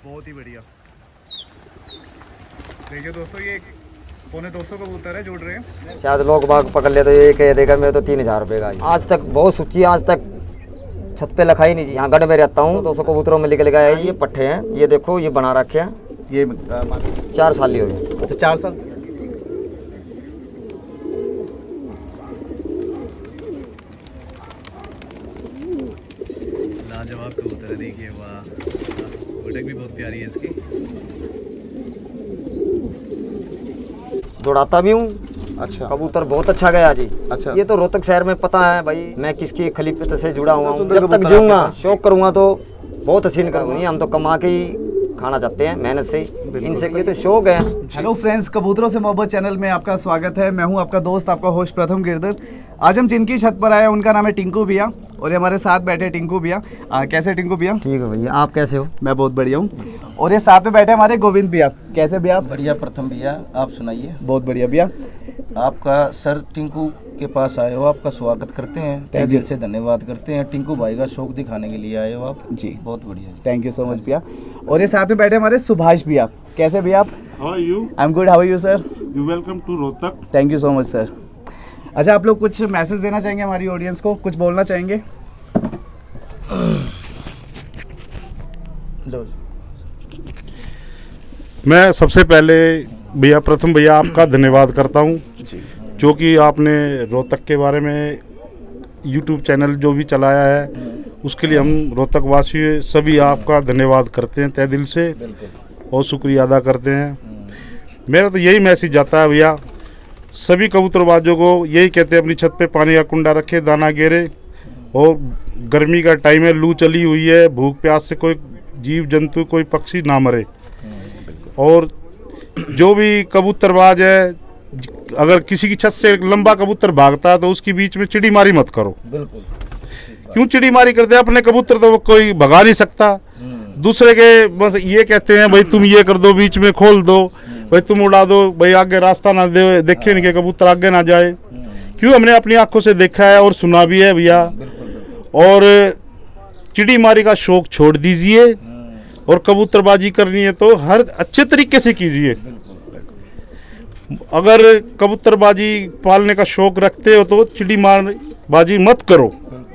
बहुत ही बढ़िया। देखिए दोस्तों, ये 250 कबूतर है, जोड़ रहे हैं। शायद लोग बाग पकड़ ले तो ये कह देगा मैं तो 3000 रुपये का। आज तक बहुत सूची, आज तक छत पे लिखा ही नहीं। यहाँ गढ़ में रहता हूँ, 200 कबूतरों में निकल गया है। ये पट्टे हैं, ये देखो ये बना रखे हैं। ये 4 साल ही हो गए। अच्छा, 4 साल। लाजवाब कबूतर है, देखिए वाह। उड़क भी बहुत प्यारी है इसकी। दौड़ाता भी हूँ। अच्छा, कबूतर बहुत अच्छा गया जी। अच्छा, ये तो रोहतक शहर में पता है भाई, मैं किसकी खलीफत से जुड़ा हुआ हूँ। जब तक जीऊंगा शौक करूँगा तो बहुत हसीन करूँगी। हम तो कमा के ही खाना चाहते हैं, मेहनत से। इनसे ये तो शौक है। हेलो फ्रेंड्स, कबूतरों से मोहब्बत चैनल में आपका स्वागत है। मैं हूं आपका दोस्त, आपका होस्ट प्रथम गिरधर। आज हम जिनकी छत पर आए, उनका नाम है टिंकू भैया, और ये हमारे साथ बैठे टिंकू भैया। कैसे टिंकू भैया? ठीक है भैया, आप कैसे हो? मैं बहुत बढ़िया हूँ। और ये साथ में बैठे हमारे गोविंद भैया। कैसे भैया? बढ़िया प्रथम भैया, आप सुनाइए। बहुत बढ़िया भैया। आपका सर टिंकू के पास आए हो, आपका स्वागत करते हैं, तहे दिल से धन्यवाद करते हैं। टिंकू भाई का शौक दिखाने के लिए आए हो आप जी, बहुत बढ़िया। थैंक यू सो मच भैया। और ये साथ में बैठे हमारे सुभाष भैया। कैसे भैया आप? How are you? I am good, how are you sir? You welcome to Rohtak. Thank you so much sir. अच्छा, आप लोग कुछ मैसेज देना चाहेंगे हमारी ऑडियंस को, कुछ बोलना चाहेंगे? मैं सबसे पहले भैया, प्रथम भैया, आपका धन्यवाद करता हूँ, जो कि आपने रोहतक के बारे में YouTube चैनल जो भी चलाया है, उसके लिए हम रोहतक वासी सभी आपका धन्यवाद करते हैं तहे दिल से, और शुक्रिया अदा करते हैं। मेरा तो यही मैसेज जाता है भैया, सभी कबूतरबाजों को यही कहते हैं, अपनी छत पे पानी का कुंडा रखे, दाना गेरे। और गर्मी का टाइम है, लू चली हुई है, भूख प्यास से कोई जीव जंतु, कोई पक्षी ना मरे। और जो भी कबूतरबाज है, अगर किसी की छत से लंबा कबूतर भागता है तो उसकी बीच में चिड़ी मारी मत करो। बिल्कुल। क्यों चिड़ी मारी करते हैं? अपने कबूतर तो कोई भगा नहीं सकता, दूसरे के बस ये कहते हैं भाई तुम ये कर दो, बीच में खोल दो, भाई तुम उड़ा दो, भाई आगे रास्ता ना दे, देखे नहीं कि कबूतर आगे ना जाए। क्यों? हमने अपनी आंखों से देखा है और सुना भी है भैया। और चिड़ी मारी का शौक छोड़ दीजिए, और कबूतरबाजी करनी है तो हर अच्छे तरीके से कीजिए। अगर कबूतरबाजी पालने का शौक रखते हो तो चिड़ी मारबाजी मत करो,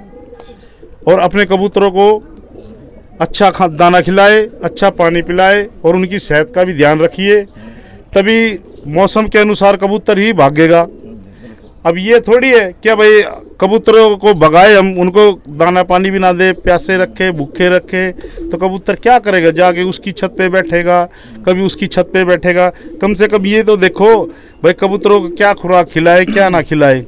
और अपने कबूतरों को अच्छा दाना खिलाए, अच्छा पानी पिलाए, और उनकी सेहत का भी ध्यान रखिए। तभी मौसम के अनुसार कबूतर ही भागेगा। अब ये थोड़ी है क्या भाई कबूतरों को भगाए हम, उनको दाना पानी भी ना दे, प्यासे रखे, भूखे रखे, तो कबूतर क्या करेगा? जाके उसकी छत पे बैठेगा, कभी उसकी छत पे बैठेगा। कम से कम ये तो देखो भाई कबूतरों को क्या खुराक खिलाए, क्या ना खिलाए।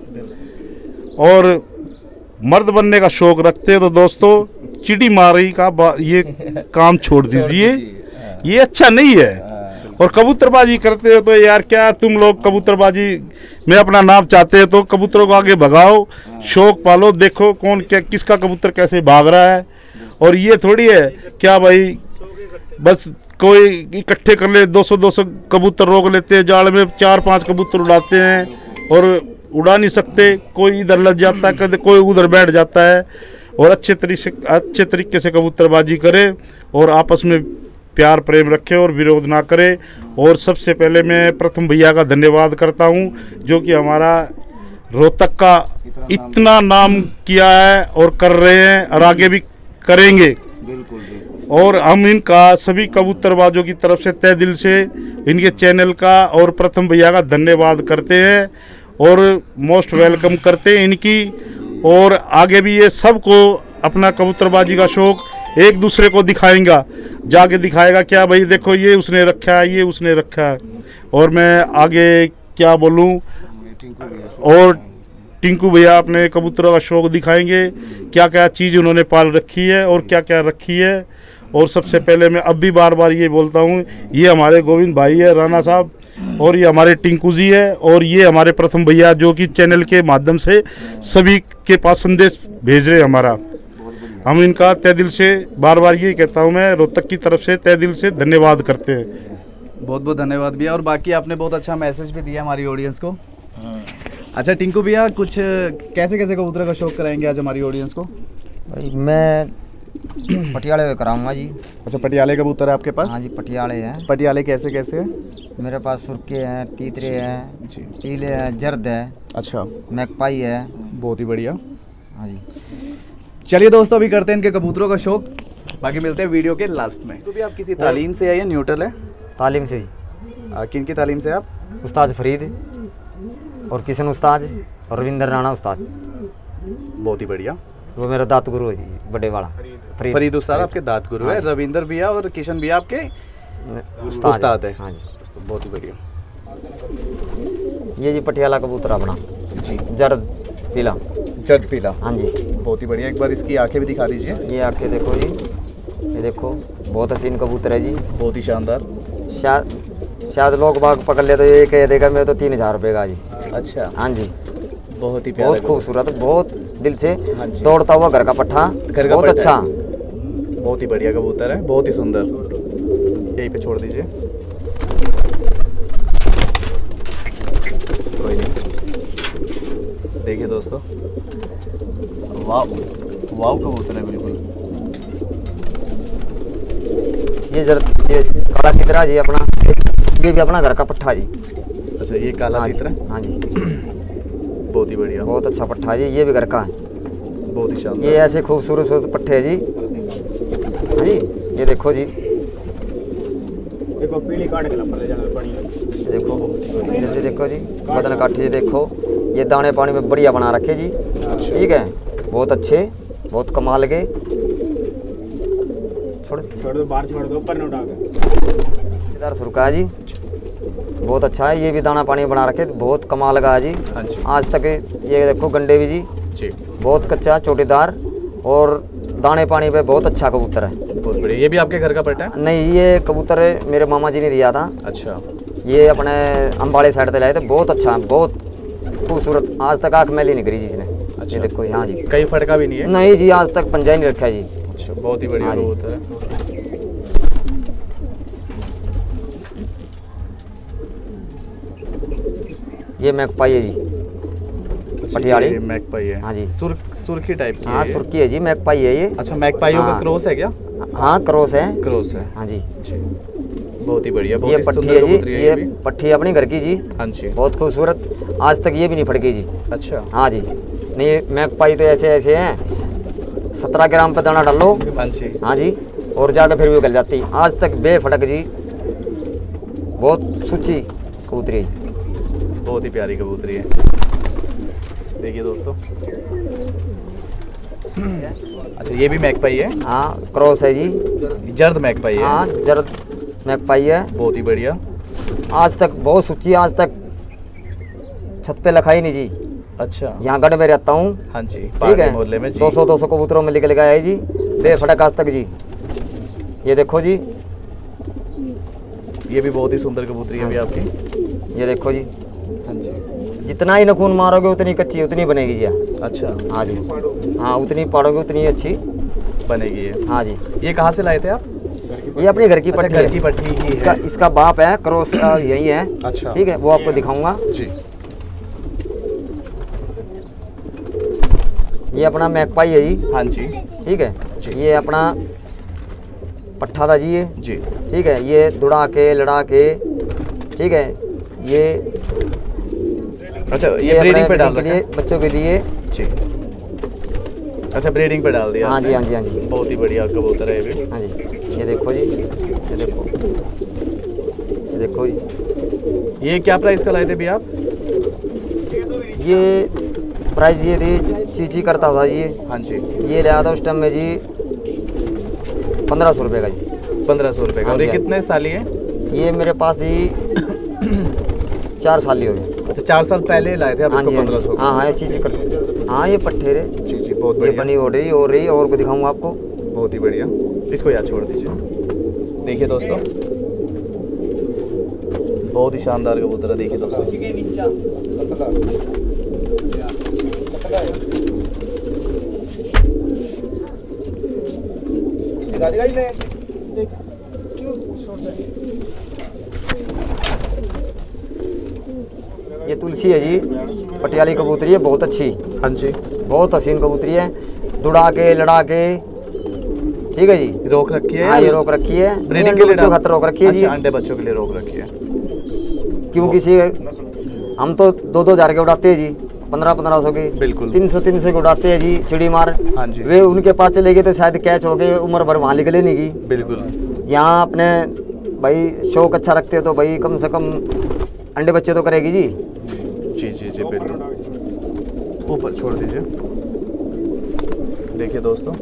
और मर्द बनने का शौक रखते हो तो दोस्तों चिड़ी मारी का ये काम छोड़ दीजिए, ये अच्छा नहीं है। और कबूतरबाजी करते हो तो यार क्या तुम लोग कबूतरबाजी में अपना नाम चाहते हो तो कबूतरों को आगे भगाओ, शौक पालो, देखो कौन क्या किसका कबूतर कैसे भाग रहा है। और ये थोड़ी है क्या भाई बस कोई इकट्ठे कर ले, 200 कबूतर रोक लेते हैं जाल में, 4-5 कबूतर उड़ाते हैं और उड़ा नहीं सकते। कोई इधर लग जाता है, कभी कोई उधर बैठ जाता है। और अच्छे तरीके से कबूतरबाजी करे, और आपस में प्यार प्रेम रखे, और विरोध ना करे। और सबसे पहले मैं प्रथम भैया का धन्यवाद करता हूं, जो कि हमारा रोहतक का इतना नाम किया है और कर रहे हैं, और आगे भी करेंगे। और हम इनका सभी कबूतरबाजों की तरफ से तहे दिल से इनके चैनल का और प्रथम भैया का धन्यवाद करते हैं, और मोस्ट वेलकम करते हैं इनकी। और आगे भी ये सबको अपना कबूतरबाजी का शौक एक दूसरे को दिखाएंगा, जाके दिखाएगा क्या भाई देखो ये उसने रखा है, ये उसने रखा है। और मैं आगे क्या बोलूं, और टिंकू भैया अपने कबूतरों का शौक दिखाएंगे, क्या क्या चीज़ उन्होंने पाल रखी है और क्या क्या रखी है। और सबसे पहले मैं अब भी बार बार ये बोलता हूँ, ये हमारे गोविंद भाई है राणा साहब, और ये हमारे टिंकू जी है, और ये हमारे प्रथम भैया, जो कि चैनल के माध्यम से सभी के पास संदेश भेज रहे हमारा। हम इनका तहे दिल से बार बार ये कहता हूँ मैं, रोहतक की तरफ से तहे दिल से धन्यवाद करते हैं। बहुत बहुत धन्यवाद भैया। और बाकी आपने बहुत अच्छा मैसेज भी दिया हमारी ऑडियंस को। अच्छा टिंकू भैया, कुछ कैसे कैसे कबूतर का शौक कराएंगे आज हमारी ऑडियंस को? भाई मैं पटियाले में कराऊंगा जी। अच्छा, पटियाले कबूतर है आपके पास? हाँ जी, पटियाले हैं। पटियाले कैसे कैसे है? मेरे पास सुर्खे हैं, तीतरे हैं जी। पीले हैं, जर्द है, अच्छा, मैकपाई है। बहुत ही बढ़िया। हाँ जी। चलिए दोस्तों, अभी करते हैं इनके कबूतरों का शौक, बाकी मिलते हैं वीडियो के लास्ट में। तो भी आप किसी तालीम से है या न्यूट्रल है? तालीम से जी। किन की तालीम से आप? उस्ताद फरीद और किशन उस्ताद और रविंदर राणा उस्ताद। बहुत ही बढ़िया। वो मेरा दात गुरु है जी, बड़े वाला फरीद उस्ताद आपके दात गुरु है, रविंदर भैया और किशन भैया आपके उस्ताद है। हाँ जी, बहुत ही बढ़िया। ये जी पटियाला कबूतर अपना जी, जर्द पीला। जर्द पीला, हाँ जी। बहुत ही बढ़िया। एक बार इसकी आंखें भी दिखा दीजिए। ये आंखें देखो जी, ये देखो, बहुत हसीन कबूतर है जी, बहुत ही शानदार। शायद लोग बाग पकड़ ले तो ये कह देगा मैं तो 3000 रुपये का जी। अच्छा, हाँ जी, बहुत ही प्यारा, बहुत खूबसूरत, बहुत दिल से हाँ जी। दौड़ता हुआ घर का पट्ठा, घर का बहुत पट्ठा अच्छा, बहुत ही बढ़िया कबूतर है, बहुत ही सुंदर। यहीं पे छोड़ दीजिए, कोई नहीं। देखिए दोस्तों, वाव वाव कबूतर है बिल्कुल। ये काला तितरा जी अपना, ये भी अपना घर का पट्ठा जी। अच्छा, ये काला हाँ जी, तितरा, हाँ जी, बहुत ही बढ़िया, बहुत अच्छा पट्ठा जी, ये भी घर का है। बहुत ही शानदार। ये ऐसे खूबसूरत पट्ठे है जी। हाँ जी, ये देखो जी, देखो, जैसे देखो जी, बदन काठी जी देखो, ये दाने पानी में बढ़िया बना रखे जी। ठीक है, बहुत अच्छे, बहुत कमाल के। छोड़ दो, बाहर छोड़ दो, ऊपर न उठा के। इधर सुरका जी, बहुत अच्छा है, ये भी दाना पानी बना रखे, बहुत कमाल का है जी। हाँ जी। आज तक ये देखो गंडे भी जी, बहुत कच्चा चोटीदार और दाने पानी पे बहुत अच्छा कबूतर है। बहुत बढ़िया। ये भी आपके घर का पट्टा है? नहीं, ये कबूतर मेरे मामा जी ने दिया था। अच्छा, ये अपने अम्बाड़े साइड से लाए थे, बहुत अच्छा है, बहुत खूबसूरत, आज तक आँख मैली नहीं करी जी इसने। अच्छा, ये देखो, हाँ जी, कहीं फटका भी नहीं है? नहीं जी, आज तक पंजा ही नहीं रखा जी। अच्छा, बहुत ही बढ़िया हाँ जी। कबूतर है। ये मैकपाई है जी, पटियाली। ये मैकपाई है? हाँ जी। सुर्खी टाइप की हाँ, है ये? सुर्खी है जी, मैकपाई है ये। अच्छा, मैकपाइयों का हाँ। क्रॉस है क्या? हाँ, क्रॉस है। क्रॉस है, हाँ जी, जी। बहुत ही बढ़िया, बहुत ये ही पट्टी सुंदर है कबूतरी जी, है ये भी। पट्टी अपनी घर की जी, हाँ जी। बहुत खूबसूरत, आज तक ये भी नहीं फटकी जी। अच्छा, हाँ जी, नहीं मैकपाई तो ऐसे ऐसे हैं, 17 ग्राम पे दाना डालो। हाँ जी। हाँ जी, और जाकर फिर भी गल जाती, आज तक बेफटक जी, बहुत सुची कबूतरी है। बहुत ही प्यारी कबूतरी है। देखिए दोस्तों, अच्छा, ये भी मैकपाई है? हाँ, क्रॉस है जी, जर्द मैकपाई है? हाँ, जर्द मैकपाई है। बहुत ही बढ़िया। आज तक बहुत सुची, आज तक छत पे लखाई नहीं जी। अच्छा, यहाँ गढ़ में रहता हूँ। हाँ जी, ठीक पहाड़ी है, मोहल्ले में जी। 200 कबूतरों में निकल गया है जी, बेफटक आज तक जी। ये देखो जी, ये भी बहुत ही सुंदर कबूतरी है भी आपकी। ये देखो जी, हाँ जी। जितना ही नखून मारोगे उतनी कच्ची उतनी बनेगी जी। अच्छा, हाँ जी, हाँ, उतनी पाड़ोगे उतनी अच्छी बनेगी ये? हाँ जी। ये कहाँ से लाए थे आप? ये अपनी घर की अच्छा, पट्टी घर है। की पट्टी ही इसका है? इसका बाप है, क्रॉस यही है। अच्छा, ठीक है, वो आपको दिखाऊंगा जी। ये अपना मैकपाई है जी। हाँ जी, ठीक है जी। ये अपना पट्ठा था जी, ये जी। ठीक है, ये दुड़ा के लड़ा के, ठीक है, ये अच्छा, ये अपने ब्रीडिंग पे डाल के रखा लिए, है? बच्चों के लिए। जी। अच्छा, ब्रीडिंग पे डाल दिया हाँ आपने? जी, हाँ जी, हाँ जी, बहुत ही बढ़िया कबूतर है ये भी। हाँ जी। ये देखो जी, ये देखो, ये देखो जी, ये क्या प्राइस का लाए थे भी आप? ये प्राइस ये थी, चीची करता था जी ये। हाँ जी। ये लिया था उस टाइम में जी 1500 रुपये का जी। 1500 रुपये का। हाँ और ये जी, हाँ कितने साल है? ये मेरे पास ही 4 साल ही हो गए। अच्छा, 4 साल पहले लाए थे आप हाँ इसको जी, 1500? हाँ हाँ, ये चीची करता, हाँ, ये पट्ठे रे जी जी, बहुत ये बढ़िया, बनी हो रही और को दिखाऊंगा आपको। बहुत ही बढ़िया। इसको याद छोड़ दीजिए। देखिए दोस्तों, बहुत ही शानदार कबूतर है। देखिए दोस्तों, ये तुलसी है जी, पटियाली कबूतरी है, बहुत अच्छी, हाँ जी, बहुत हसीन कबूतरी है, दुड़ा के लड़ा के ठीक है जी। रोक रखी है? हाँ ये रोक रखी है, ब्रीडिंग के लिए बच्चों खातर रोक रखी है जी। अच्छा, अंडे बच्चों के लिए रोक रखी है। क्यों किसी हम तो 2-2 हज़ार के उड़ाते हैं जी, 1500-1500 के, बिल्कुल 300-300 के उड़ाते हैं जी चिड़ी मार। हाँ जी। वे उनके पास चले गए तो शायद कैच हो गए, उम्र भर वहाँ निकले नहीं की। बिल्कुल। यहाँ अपने भाई शौक अच्छा रखते हो तो भाई कम से कम अंडे बच्चे तो करेगी जी। जी जी जी बिल्कुल। ऊपर छोड़ दीजिए। देखिए दोस्तों,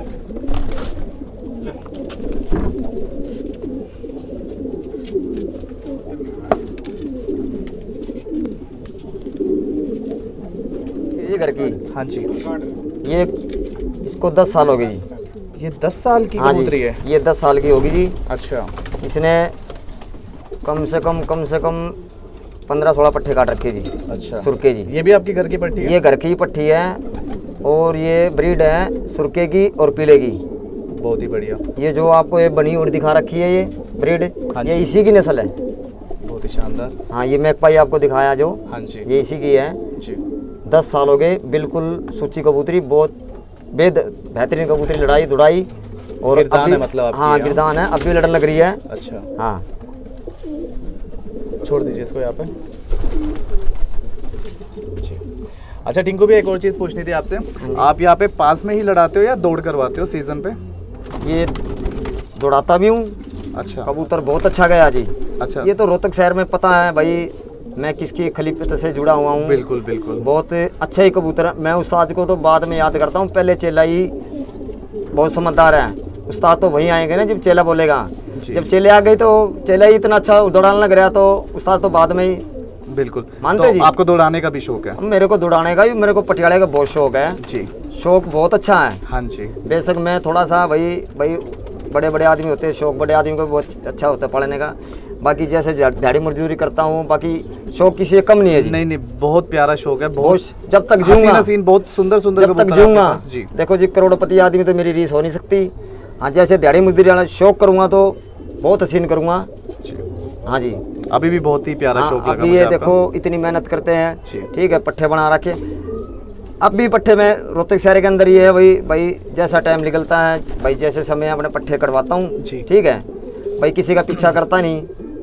ये घर की। हाँ जी। ये इसको 10 साल हो गए जी। ये 10 साल की हाँ कबूतरी जी, है? ये 10 साल की होगी जी। अच्छा। इसने कम से कम 15-16 पट्टे काट रखे जी। अच्छा। सुरके जी। ये भी आपके घर की पट्टी है? ये घर की पट्टी है और ये ब्रीड है सुरके की और पीले की। बहुत ही बढ़िया। ये जो आपको ये बनी हुई दिखा रखी है ये ब्रीड, हाँ ये जी। इसी की नस्ल है। बहुत ही शानदार। हाँ ये मैकपाई आपको दिखाया जो, हाँ जी। ये इसी की है जी। 10 साल हो गए, बिल्कुल सूची कबूतरी, बहुत बेहतरीन कबूतरी, लड़ाई दुड़ाई और गिरदान अभी- है मतलब आपकी? हाँ गिरदान है, अब भी लड़न लग रही है। अच्छा, हाँ छोड़ दीजिए इसको यहाँ पे। जी। अच्छा टिंकू भी एक और चीज़ पूछनी थी आपसे, आप यहाँ पे पास में ही लड़ाते हो या दौड़ करवाते हो सीजन पे? ये दौड़ाता भी हूँ। अच्छा। कबूतर बहुत अच्छा गया जी। अच्छा। ये तो रोहतक शहर में पता है भाई मैं किसकी खलीफत से जुड़ा हुआ हूँ। बिल्कुल बिल्कुल। बहुत अच्छा ही कबूतर है। मैं उस्ताद को तो बाद में याद करता हूँ, पहले चेला ही बहुत समझदार है। उस्ताद तो वहीं आएंगे ना जब चेला बोलेगा। जब चेले आ गए तो चेला ही इतना अच्छा दौड़ाने लग रहा तो उस्ताद तो बाद में ही। बिल्कुल मानते तो जी? आपको दौड़ाने का भी शौक है? मेरे को दौड़ाने का भी, मेरे को पटियाले का बहुत शौक है जी। शौक बहुत अच्छा है। हाँ जी। बेशक मैं थोड़ा सा भाई बड़े बड़े आदमी होते हैं, शौक बड़े आदमी को बहुत अच्छा होता है पढ़ने का। बाकी जैसे दिहाड़ी मजदूरी करता हूँ, बाकी शौक किसी से कम नहीं है जी। नहीं नहीं, बहुत प्यारा शौक है। बहुत जब तक हसीन जीऊंगा, हसीन बहुत सुंदर सुंदर जब तक कबूतर जीऊंगा। आपके पास। जी। देखो जी करोड़पति आदमी तो मेरी रीस हो नहीं सकती। हाँ जैसे दिहाड़ी मजदूरी वाला शौक करूँगा तो बहुत हसीन करूँगा। जी। हाँ जी। अभी भी बहुत ही प्यारा हाँ, शौक लगा अभी मुझे ये आपका। देखो इतनी मेहनत करते हैं, जी। ठीक है, पट्टे बना रखे। अब भी पट्टे में रोहतक शहर के अंदर ये है भाई जैसा टाइम निकलता है भाई, जैसे समय अपने पट्टे कटवाता हूँ, जी। ठीक है भाई, किसी का पीछा करता नहीं,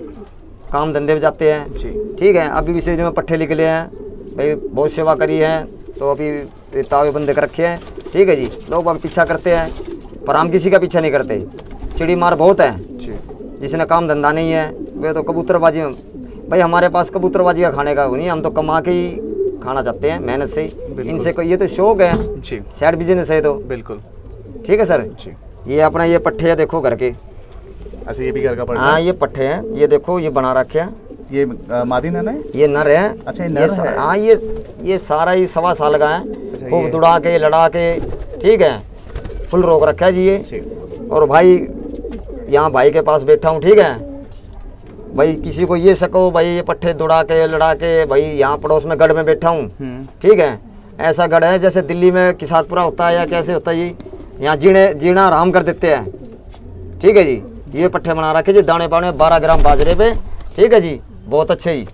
काम धंधे में जाते हैं जी। ठीक है। अभी भी सीजन में पट्टे निकले हैं भाई, बहुत सेवा करी है तो अभी तावे बंदे कर रखे हैं, ठीक है जी। लोग बाग पीछा करते हैं पर हम किसी का पीछा नहीं करते। चिड़ी मार बहुत है जी। जिसने काम धंधा नहीं है वे तो कबूतरबाजी में, भाई हमारे पास कबूतरबाजी का खाने का वो नहीं, हम तो कमा के ही खाना चाहते हैं मेहनत से। इनसे कोई ये तो शौक है जी। साइड बिजनेस है तो बिल्कुल। ठीक है सर। जी। ये अपना ये पट्टे है देखो घर के। अच्छा ये भी घर का पड़ता हाँ है? ये पट्टे हैं, ये देखो ये बना रखे हैं। ये मादी नर है? ये नर है। अच्छा, ये नर है। हाँ ये सारा ही 1.25 साल का है। अच्छा, खूब ये- दुड़ा के लड़ा के, ठीक है, फुल रोक रखा है जी ये। जी। और भाई यहाँ भाई के पास बैठा हूँ, ठीक है भाई, किसी को ये सको भाई ये पट्टे दुड़ा के लड़ा के, भाई यहाँ पड़ोस में गढ़ में बैठा हूँ, ठीक है, ऐसा गढ़ है जैसे दिल्ली में किसानपुरा होता है या कैसे होता है जी, यहाँ जीना आराम कर देते हैं, ठीक है जी। ये पट्टे बना रखे जी, दाने पाने 12 ग्राम बाजरे पे, ठीक है जी, बहुत अच्छे ही।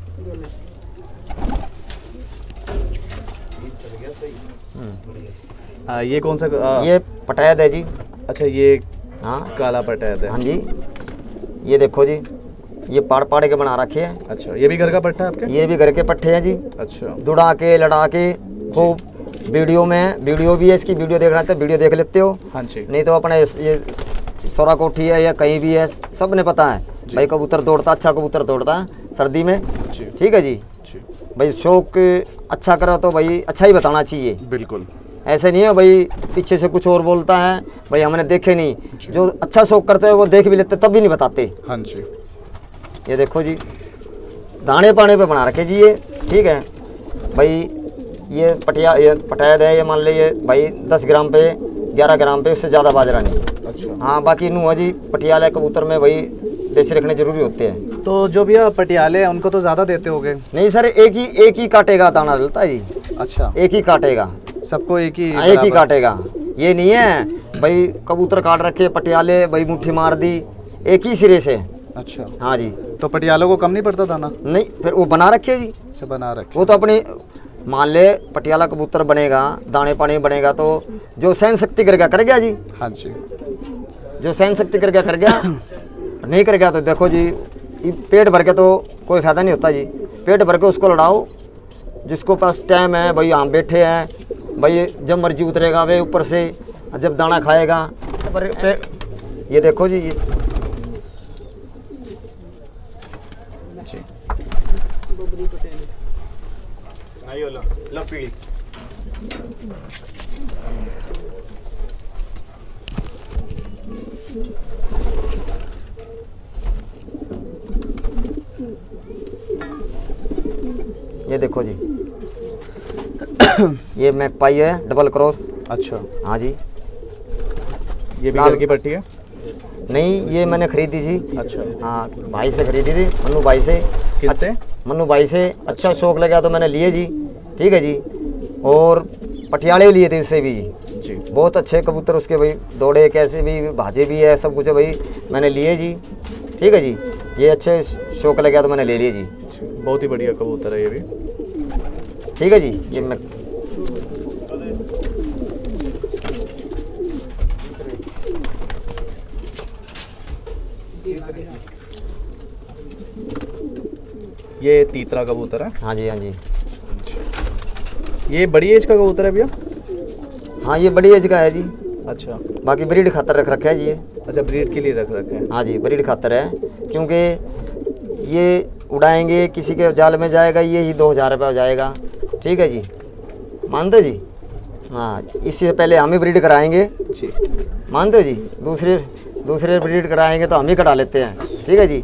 ये कौन सा ये पटैद है जी। अच्छा ये हाँ काला पटैद है। हाँ जी, ये देखो जी, ये पाड़ के बना रखे हैं। अच्छा ये भी घर का पट्टा है आपके? ये भी घर के पट्टे हैं जी। अच्छा। दुड़ा के लड़ा के खूब। वीडियो भी है इसकी, वीडियो देखना है तो वीडियो देख लेते हो, हाँ जी। नहीं तो अपने ये सोरा कोठी है या कहीं भी है, सब ने पता है भाई कबूतर दौड़ता, अच्छा कबूतर दौड़ता है सर्दी में, जी। ठीक है जी। भाई शौक अच्छा करो तो भाई अच्छा ही बताना चाहिए, बिल्कुल। ऐसे नहीं है भाई पीछे से कुछ और बोलता है, भाई हमने देखे नहीं, जो अच्छा शौक करते हैं वो देख भी लेते तब भी नहीं बताते। हाँ जी। ये देखो जी, दाने पाने पे बना रखे जी ये, ठीक है भाई। ये पटैद है, ये मान लीजिए भाई 10 ग्राम पे 11 ग्राम पे, उससे ज़्यादा बाजरा नहीं। अच्छा। हाँ बाकी नू है जी, पटियाला कबूतर में भाई देसी रखने जरूरी होते हैं। तो जो भी पटियाले हैं उनको तो ज़्यादा देते होगे? नहीं सर, एक ही काटेगा दाना डलता है जी। अच्छा, एक ही काटेगा, सबको एक ही? एक ही काटेगा। ये नहीं है भाई कबूतर काट रखे पटियाले भाई मुट्ठी मार दी, एक ही सिरे से। अच्छा। हाँ जी। तो पटियालों को कम नहीं पड़ता दाना? नहीं, फिर वो बना रखे जी, से बना रखे। वो तो अपनी मान ले पटियाला कबूतर बनेगा, दाने पानी बनेगा तो जो सहन शक्ति कर गया जी। हाँ जी। जो सहन शक्ति कर गया नहीं कर गया तो देखो जी, पेट भर के तो कोई फायदा नहीं होता जी। पेट भर के उसको लड़ाओ, जिसको पास टाइम है भाई, हम बैठे हैं भाई, जब मर्जी उतरेगा वे ऊपर से, जब दाना खाएगा। ये देखो जी, ये देखो जी, ये मैकपाई है, डबल क्रॉस। अच्छा। हाँ जी। ये भी घर की पट्टी है? नहीं, ये मैंने खरीदी थी। अच्छा। हाँ, भाई से खरीदी थी, मन्नू भाई से। किससे? मन्नू भाई से। अच्छा शौक लगा तो मैंने लिए जी। ठीक है जी। और पटियाले लिए थे उससे भी जी। बहुत अच्छे कबूतर उसके भाई, दौड़े कैसे भी, भाजे भी है, सब कुछ है भाई, मैंने लिए जी। ठीक है जी। ये अच्छे शौक लगा तो मैंने ले लिए जी। बहुत ही बढ़िया कबूतर है ये भी। ठीक है जी। ये मैं ये तीतरा कबूतर है? हाँ जी, हाँ जी। ये बड़ी एज का कबूतर है भैया? हाँ, ये बड़ी एज का है जी। अच्छा। बाकी ब्रीड खातर रख रखा है जी ये। अच्छा, ब्रीड के लिए रख रखे हैं? हाँ जी, ब्रीड खातर है, क्योंकि ये उड़ाएंगे, किसी के जाल में जाएगा, ये ही 2000 रुपये हो जाएगा। ठीक है जी, मानते जी? हाँ, इससे पहले हम ही ब्रीड कराएंगे जी। मानते जी? दूसरे ब्रीड कराएंगे तो हम ही करा लेते हैं। ठीक है जी।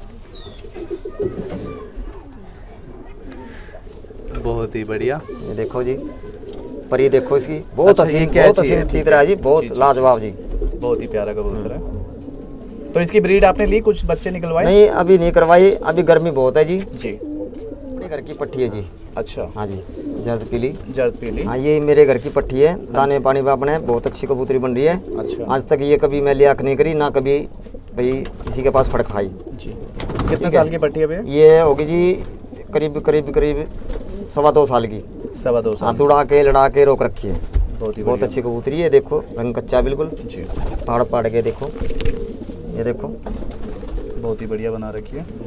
बहुत ही बढ़िया। ये देखो जी, परी देखो इसकी, बहुत अच्छा, ये हसीन, क्या बहुत चीज़ है? हसीन तीतरा है जी, बहुत लाजवाब जी। बहुत ही प्यारा कबूतर है। तो इसकी ब्रीड आपने ली, कुछ बच्चे निकलवाए? नहीं, अभी नहीं करवाई, अभी गर्मी बहुत है जी। जी। अपने घर की पट्टी है जी। अच्छा। हाँ जी, जर्द पीली। जर्द पीली। हाँ, ये मेरे घर की पट्टी है, दाने पानी पे अपने बहुत अच्छी कबूतरी बन रही है। अच्छा। आज तक ये कभी मैं लियाक नहीं करी, ना कभी भाई किसी के पास फड़क खाई जी। कितने साल की पट्टी है भैया? ये होगी जी करीब 2.25 साल की। 2.25 साल। हाँ, दुड़ा के लड़ा के रोक रखी है। बहुत अच्छी कबूतरी है। देखो रंग कच्चा बिल्कुल जी। पाड़ के देखो, ये देखो बहुत ही बढ़िया बना रखी है।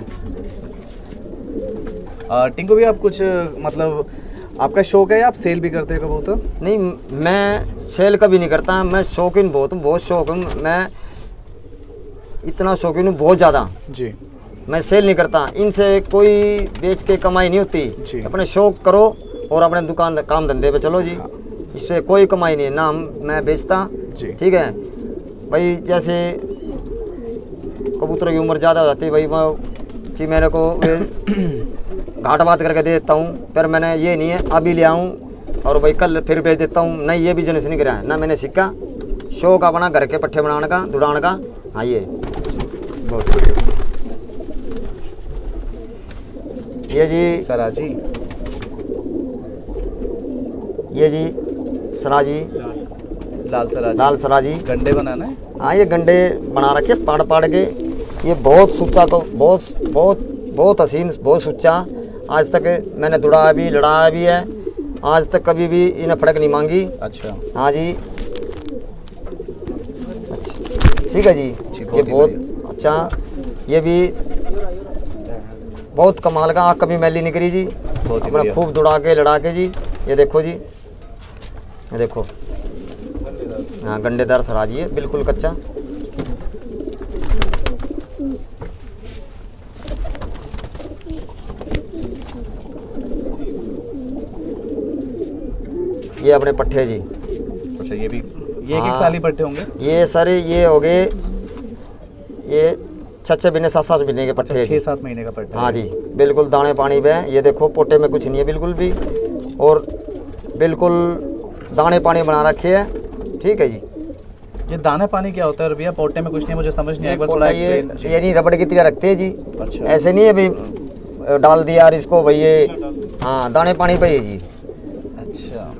टिंकू भी आप कुछ मतलब आपका शौक है या आप सेल भी करते हैं कबूतर? नहीं, मैं सेल कभी नहीं करता, मैं शौकीन बहुत शौक हूँ, मैं इतना शौकीन हूँ बहुत ज़्यादा जी। मैं सेल नहीं करता, इनसे कोई बेच के कमाई नहीं होती जी। अपने शौक करो और अपने दुकान काम धंधे पे चलो जी। इससे कोई कमाई नहीं, ना मैं बेचता जी। ठीक है भाई। जैसे कबूतरों की उम्र ज़्यादा हो जाती है भाई, मैं जी मेरे को घाट बात करके दे देता हूँ, फिर मैंने ये नहीं है अभी ले आऊँ और भाई कल फिर बेच देता हूँ, नहीं ये बिजनेस नहीं करा है ना मैंने सीखा। शौक अपना घर के पट्टे बनाने का, दुड़ाने का। हाँ, ये बहुत बढ़िया। ये जी सराजी। ये जी सराजी, लाल सराजी। लाल सराजी। गंडे बनाना है? हाँ, ये गंडे बना रखे पाड़ के। ये बहुत सुच्चा, को बहुत हसीन, बहुत सुच्चा। आज तक मैंने दुड़ाया भी, लड़ाया भी है, आज तक कभी भी इन्हें फड़क नहीं मांगी। अच्छा। हाँ जी। अच्छा, ठीक है जी। ये बहुत अच्छा, ये भी बहुत कमाल का, आँख कभी मैली नहीं करी जी, अपना खूब दुड़ा के लड़ा के जी। ये देखो जी, ये देखो। हाँ, गंडेदार सराजी है, बिल्कुल कच्चा। ये अपने पट्टे जी। अच्छा, ये भी एक साल ही पट्टे होंगे? ये सर ये हो गए, ये 6 महीने 7 महीने के पट्टे। 6-7 महीने का पट्टा? हाँ जी, बिल्कुल दाने पानी पे। ये देखो पोटे में कुछ नहीं है बिल्कुल भी, और बिल्कुल दाने पानी बना रखे है। ठीक है जी। ये दाने पानी क्या होता है भैया? पोटे में कुछ नहीं, मुझे समझ नहीं आया, एक बार थोड़ा एक्सप्लेन। ये नहीं रबड़ की तरह रखते हैं जी। अच्छा। ऐसे नहीं है भाई डाल दिया यार इसको भाई, ये हाँ दाने पानी पे है जी। अच्छा,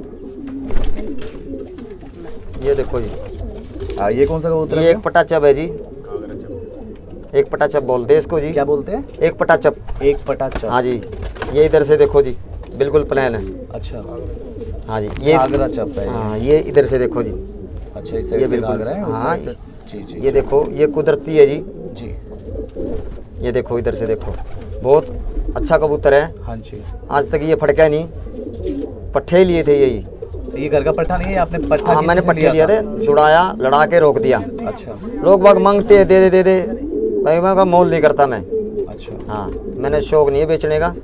ये देखो जी। ये कौन सा कबूतर है? ये एक पटाचप है जी, एक पटाचप बोलते हैं इसको जी। क्या बोलते हैं? एक पटाचप। एक पटाचप। हाँ जी। ये इधर से देखो जी, बिल्कुल प्लेन है। अच्छा, हाँ जी, ये घाघरा चप है। हाँ, ये इधर से देखो जी। अच्छा, इस साइड से घाघरा है, उस हाँ, साइड से। जी जी। ये देखो, ये कुदरती है जी। जी, ये देखो, इधर से देखो, बहुत अच्छा कबूतर है। हाँ जी। आज तक ये फटका नहीं, पट्ठे लिए थे यही। ये घर का पट्टा नहीं है, आपने पट्टा? हाँ, मैंने पट्टे लिए थे, छुड़ाया, लड़ा के रोक दिया। अच्छा। लोग बाग मांगते हैं, दे दे दे दे, भाई मैं का मोल नहीं करता मैं। अच्छा। हाँ, मैंने शौक नहीं है बेचने का।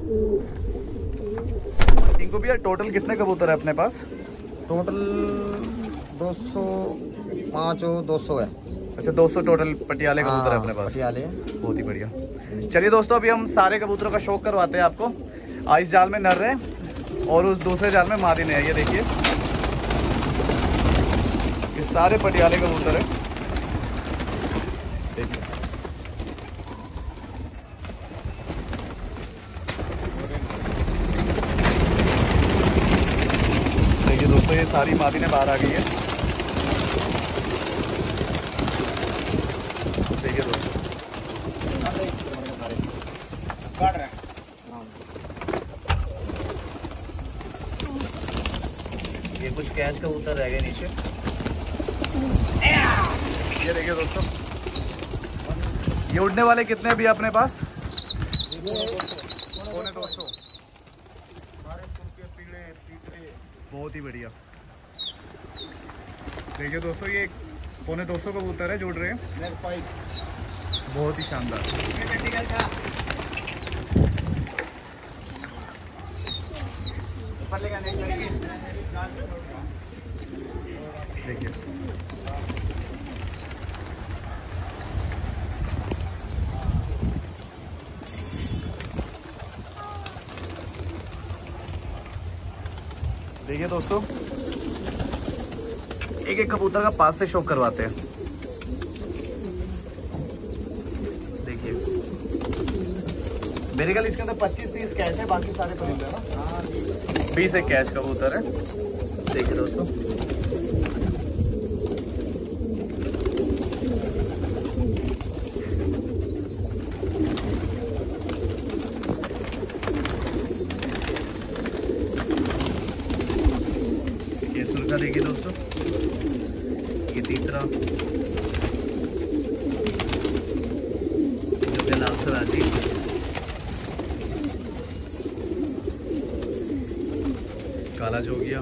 टिंकू भैया टोटल कितने कबूतर है अपने पास? टोटल 205 200 है। अच्छा, 200 टोटल पटियाले कबूतर है अपने पास। पटियाले, बहुत ही बढ़िया। चलिए दोस्तों, अभी हम सारे कबूतरों का शौक करवाते हैं आपको। इस जाल में नर है और उस दूसरे जाल में मादी ने है। ये देखिए, ये सारे पटियाले कबूतर है। देखिए, देखिए दोस्तों, ये सारी मादी ने बाहर आ गई है। देखिए दोस्तों, ये कुछ कैच कबूतर रह गए नीचे। ये देखिए दोस्तों, ये उड़ने वाले कितने भी अपने पास? 250। बहुत ही बढ़िया। देखिए दोस्तों, ये 250 कबूतर है, जोड़ रहे हैं। बहुत ही शानदार। देखिए, देखिए दोस्तों, एक एक कबूतर का पास से शौक करवाते हैं। देखिए, मेरे ख्याल इसके अंदर 25-30 कैच है, बाकी सारे परिंदे हैं ना। 20 एक कैच कबूतर है। देखिए दोस्तों, ये सुरखा देखिए दोस्तों, ये तीसरा जो लाल सराजी, काला जोगिया,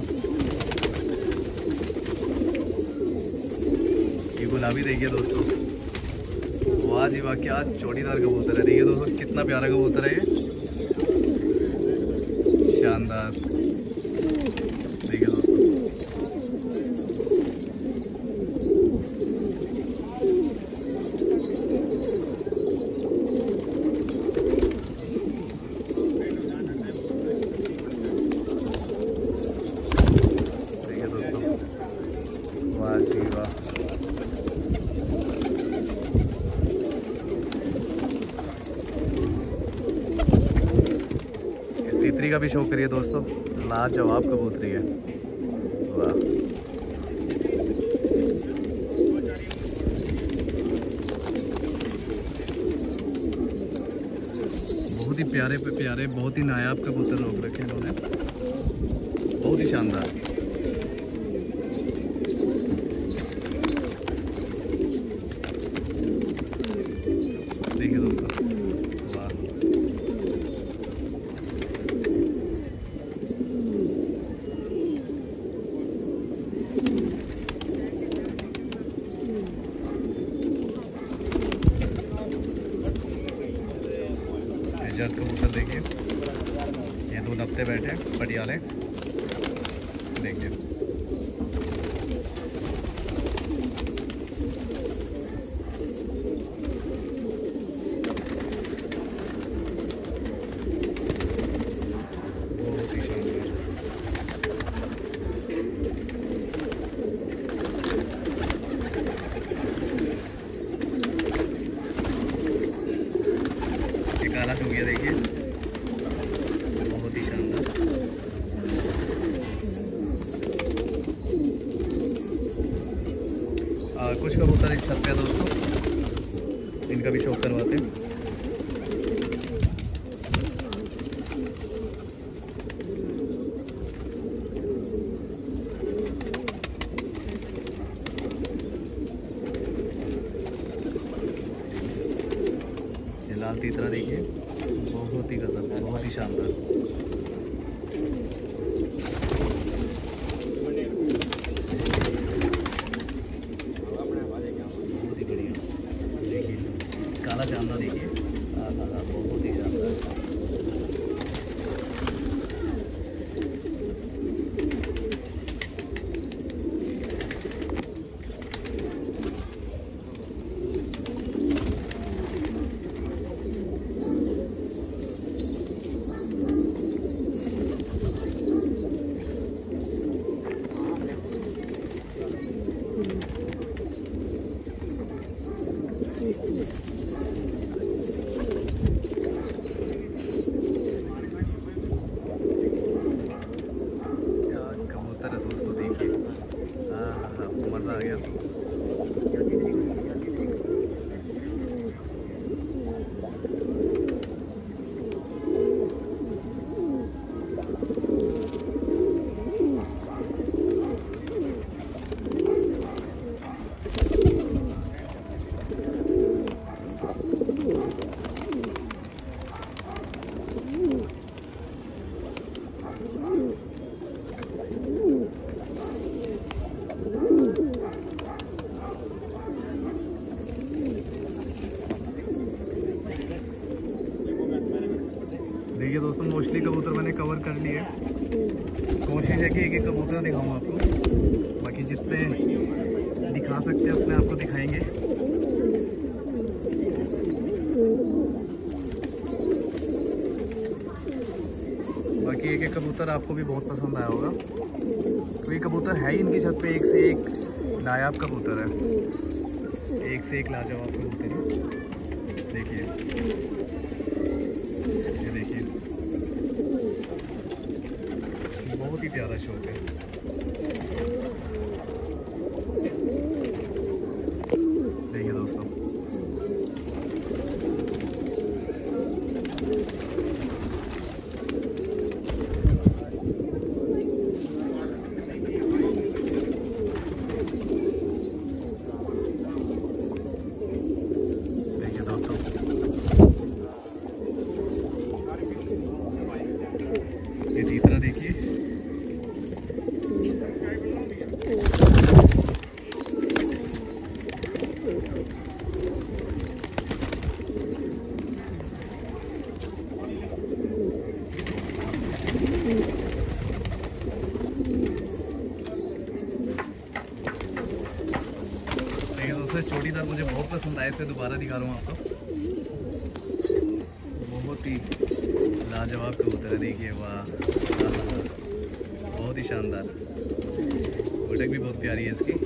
ये गुलाबी देखिए दोस्तों। वाह जी वाह, क्या जोड़ीदार कबूतर है। देखिए दोस्तों, कितना प्यारा कबूतर है ये, शानदार। देखिए दोस्तों, देखिए दोस्तों, वाह जी वाह। तीतरी का भी शौक करिए दोस्तों, लाजवाब कबूतरी है। वाह, बहुत ही प्यारे पे प्यारे, बहुत ही नायाब कबूतर रोक रखे इन्होंने, बहुत ही शानदार। देखिए दोस्तों, वाह, जर्द कबूतर देखिए, ये 2 दफ्ते बैठे हैं पटियाले। देखिए, बहुत ही शानदार। ये काला जोगिया देखिए, बहुत ही शानदार। कुछ कबूतर इस छत पे है दोस्तों, इनका भी शौक करवाते हैं। लाल तीतरा देखिए, बहुत ही गजब, बहुत ही शानदार। बहुत ही बढ़िया, देखिए काला चांदा देखिए, बहुत ही शानदार। मज़ा आ गया। देखिए दोस्तों, मोस्टली कबूतर मैंने कवर कर लिए। कोशिश है कि एक एक कबूतर दिखाऊं आपको, बाकी जितने दिखा सकते हैं अपने आपको दिखाएंगे। बाकी एक एक कबूतर आपको भी बहुत पसंद आया होगा, क्योंकि कबूतर है ही इनकी छत पे एक से एक नायाब कबूतर है, एक से एक लाजवाब कबूतर है। देखिए ये देखिए, बहुत ही प्यारा शौक है। देखिए दोस्तों, ये तीतरा देखिए, देखिए दोस्तों, चोटीदार मुझे बहुत पसंद आए थे, दोबारा दिखा रहा हूँ आपको। बहुत ही लाजवाब कबूतर है, देखिए वाह, बहुत ही शानदार। उड़क भी बहुत प्यारी है इसकी।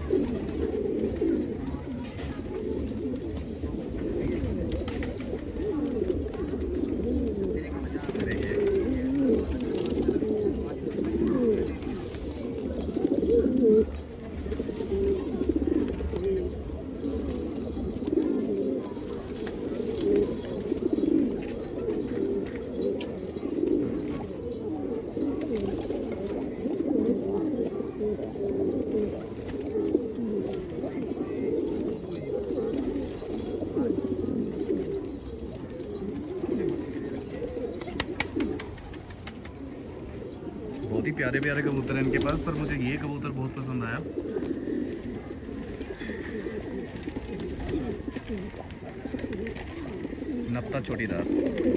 बहुत ही प्यारे प्यारे कबूतर हैं इनके पास, पर मुझे ये कबूतर बहुत पसंद आया। नप्ता चोटीदार,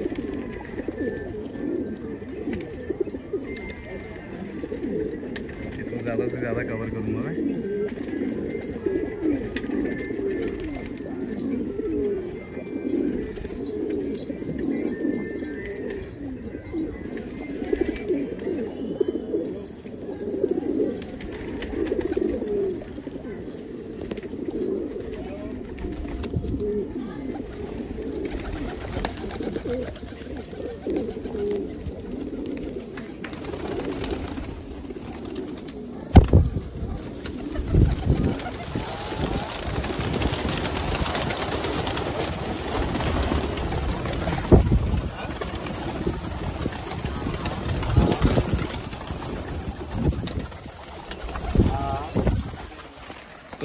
इसको ज़्यादा से ज़्यादा कवर करूँगा मैं।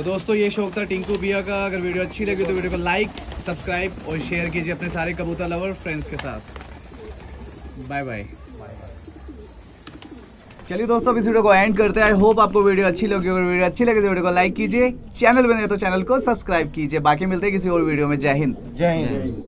दोस्तों ये शौक था टिंकू भैया का। अगर वीडियो अच्छी लगी तो वीडियो को लाइक, सब्सक्राइब और शेयर कीजिए अपने सारे कबूतर लवर फ्रेंड्स के साथ। Bye bye. चलिए दोस्तों अब इस वीडियो को एंड करते हैं। आई होप आपको वीडियो अच्छी लगी। अगर वीडियो अच्छी लगी तो वीडियो को लाइक कीजिए, चैनल बने तो चैनल को सब्सक्राइब कीजिए। बाकी मिलते हैं किसी और वीडियो में। जय हिंद। जय हिंद।